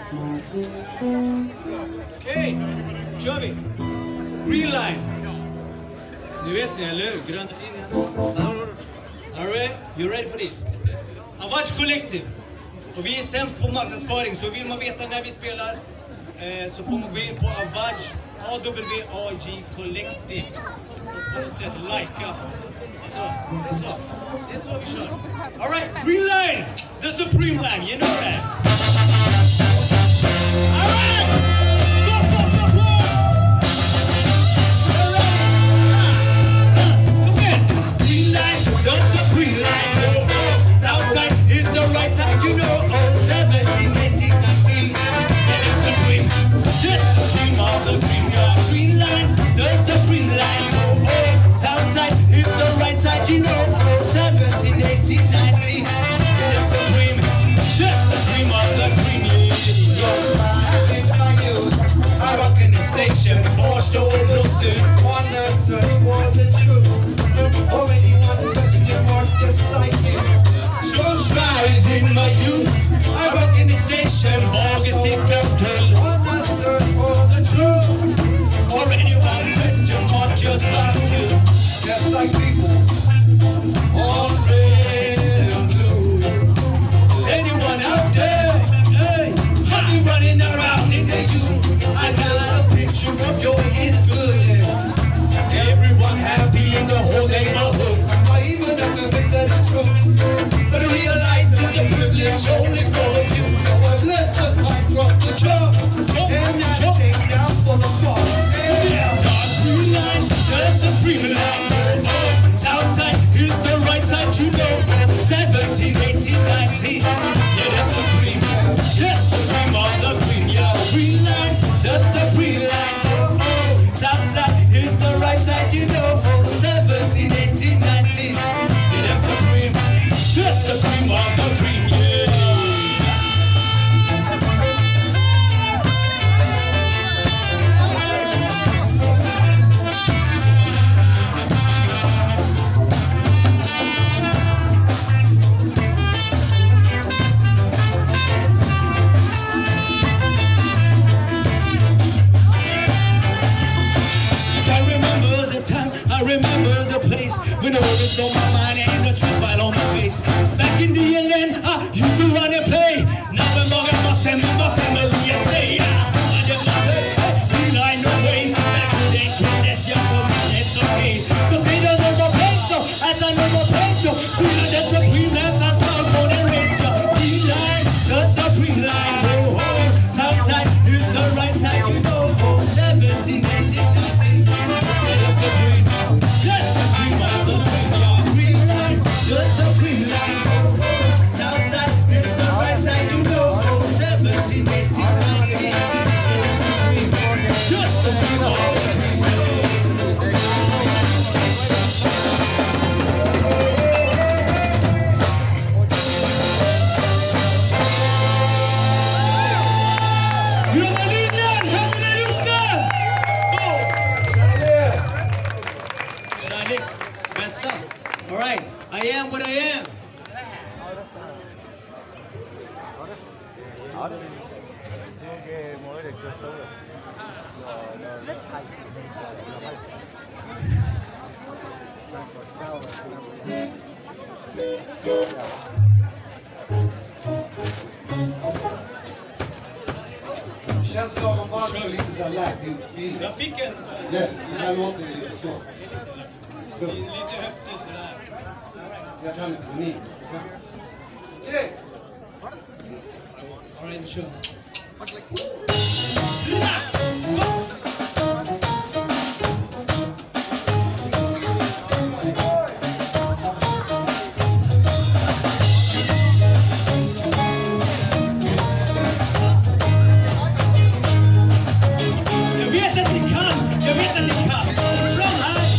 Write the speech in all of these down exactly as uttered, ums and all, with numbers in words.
Okej, då kör vi. Green line. Ni vet ni, eller hur? Gröna linjen. Are you, you ready for this? Avaj Collective. Och vi är sämst på marknadsföring, så vill man veta när vi spelar eh, så får man gå in på Avaj, A W A J Collective. Och på något sätt likea. Så, det är så. Det är så vi kör. All right, Green line. The Supreme line, you know that. All right. Go, go, go, go. All right. Come in. Green line, the Supreme line. Oh, oh. Southside is the right side, you know. Oh, seventeen, eighteen, nineteen. And it's Supreme. This the dream of the green, yeah. Green line, the Supreme line. Oh, oh. Southside is the right side, you know. Oh, seventeen, eighteen, nineteen. And it's Supreme. This the dream of the green, yeah. I rock in the station, forced to listen. Wanna search for the truth. Already one question mark just like you. So strive in my youth. I rock in the station, Augustis capital. Wanna search for the truth. Already one question mark just like you. Just like people. All red and blue. Is anyone out there? Hey, I be running around in the youth. I got a picture of joy, it's good. Everyone happy in the whole neighborhood. I even have to admit that it's true. But I realize there's a privilege only for the few. So I've left the time from the job. And I take down for the fall. Yeah, God's green line, there's the Supreme line. Oh, oh. Southside is the right side, you know. seventeen, eighteen, nineteen. Yeah, that's Supreme. Yes, the dream of the green, yeah. Green line, that's the green line. Oh, oh. Southside is the right side, you know. seventeen, eighteen, nineteen. Yeah, that's Supreme. That's the cream of the cream, yeah. I remember the place when the words on my mind and the truth right on my face. Back in the land, I used to run and play. Now I'm back in my family, my family is stay. I just want to say, hey, line no way. Back in the day, that's young for me, it's okay. Cause they don't know my place, so as I know my place, so we are the Supreme line, I saw for the race, so green line, the Supreme line, oh, oh. Southside is the right side, you know, oh, seventeen, eighteen, nineteen, it's Supreme. That's the cream of the cream, yeah. Green line, that's the green line. Oh, oh. Southside is the right side, you know. Oh, seventeen, eighteen, nineteen. It's the cream. Just the cream of the cream, yeah. Gröna linjen, händerna i luften! Go! Kärlek, bästa. All right, I am what I am. Känns lagom varmt och lite så här lätt feeling. Jag fick en så här. Yes, det här låter lite så. Lite höftig sådär. Jag känner lite panik. Okej. All right, vi kör. Jag vet att ni kan, jag vet att ni kan. Fram här.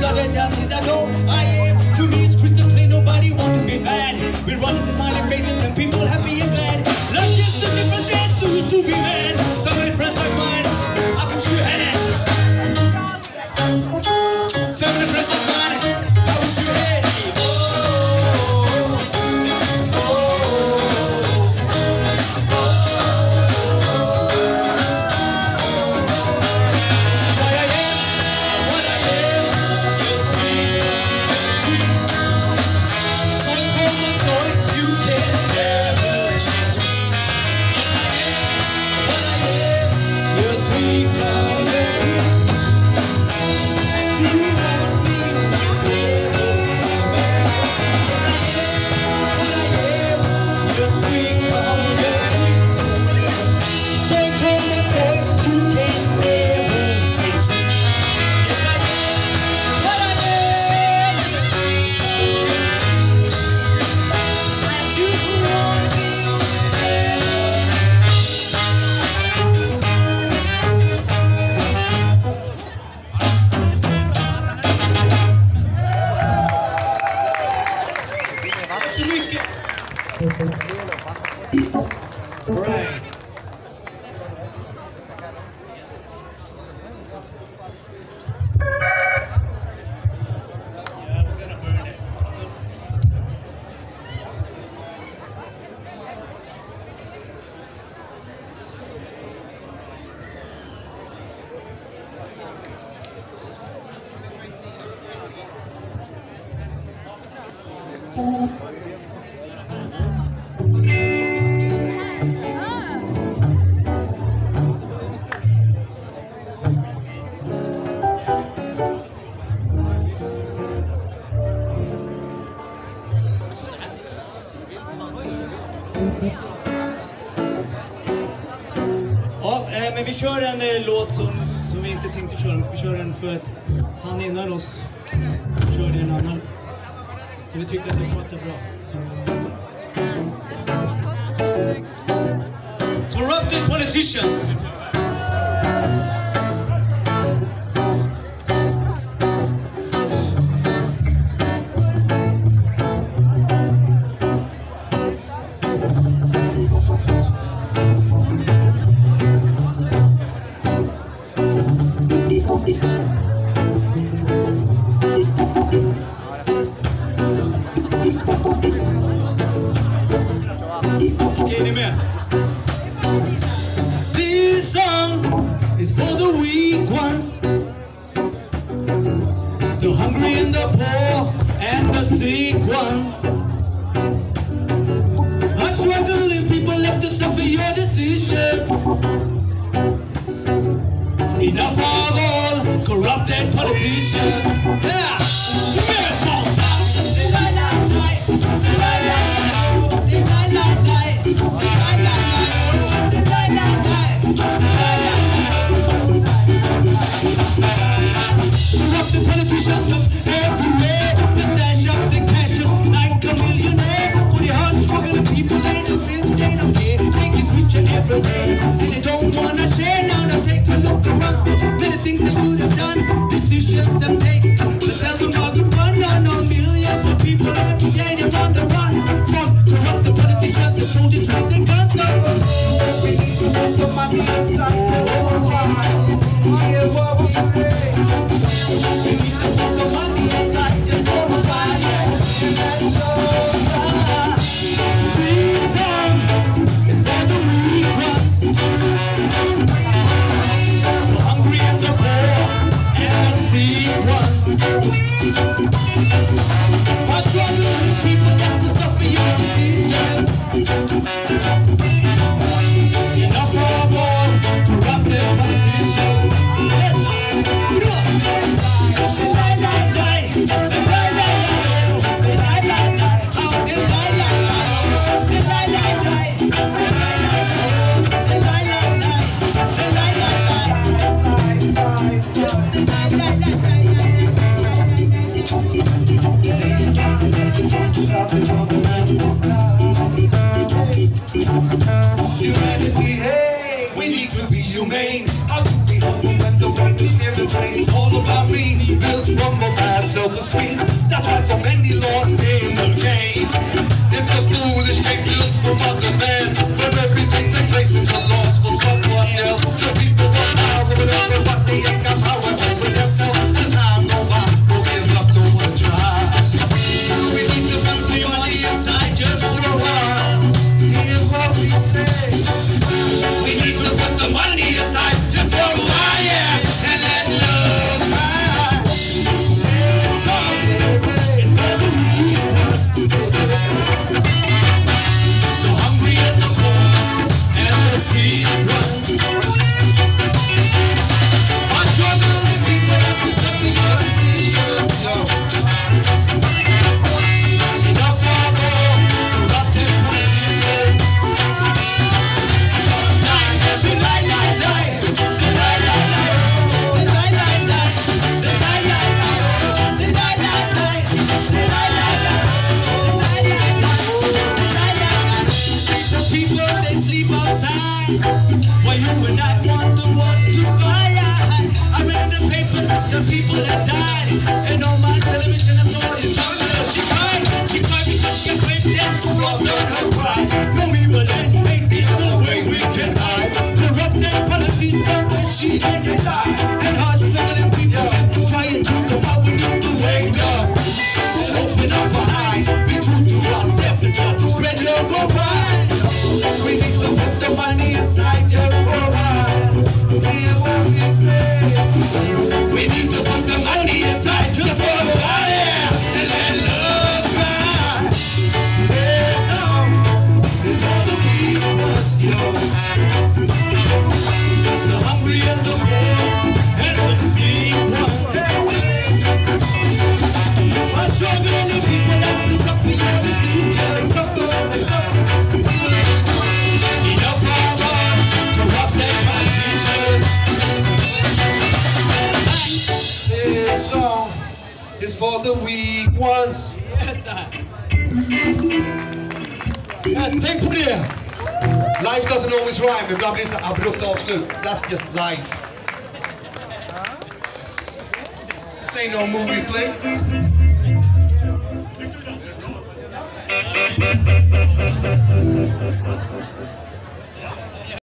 all they tell me is that no, I am. To me it's crystal clear, nobody want to be bad. We run as smiling faces and people happy and glad. Life is a different than used to be mad. Family friends like mine, I push your hand. Family friends like mine, I push your hand. Right. Yeah, we're gonna burn it. So ja, men vi kör en eh, låt som, som vi inte tänkte köra. Vi kör den för att han innan oss körde en annan låt. Så vi tyckte att det passade bra. Corrupted politicians. Okej, ni med? This song is for the weak ones, the hungry and the poor and the sick ones. Hard struggling people left to suffer your decisions. Enough of all corrupted politicians. Yeah! Corrupted politicians of everywhere. They stash up the cash like a millionaire. For the hard struggling people, they don't feel, they don't care. They get richer every day, and they don't wanna share. Now they take a look around. Many things they should have done, decisions they take. They tell them how to run. got self-esteem. That's why so many lost in the game. It's a foolish game built for other men, but everything takes place in the loss for someone else. The people want power over them, but they ain't got power over themselves. As time go by, we'll give up, don't wanna try. We need to put the money aside just for a while. Hear what we say. We need to put the money aside just for a while, yeah, and let love rise. It's all it's for the weak ones. The hungry and the poor and the sick ones. I'm sure the only people that will suffer your decisions. Enough for all corrupted politicians. Well, you and I wonder what to buy. I read in the paper the people that died, and on my television I saw this young girl. She cried, she cried because she got raped and robbed on her pride. No evil and fate, there's no way we can hide. Corrupted politicians, but she can't deny. And hard struggling people trying to somehow we need to wake up and open up our eyes. Be true to ourselves and start to spread love around. We need to put the money aside just for a while. Hear what we say. We need to put the money aside just for a while, yeah, and let love rise. This song is all the weak ones, yo. The hungry and the poor and the sick ones. I'm struggling the people that will suffer, yeah, they see, yeah, they suffer, they suffer. This song is for the weak ones. Yes, sir. Yes, tänk på det. Life doesn't always rhyme. Ibland blir det så abrupt avslut. That's just life. This ain't no movie flick.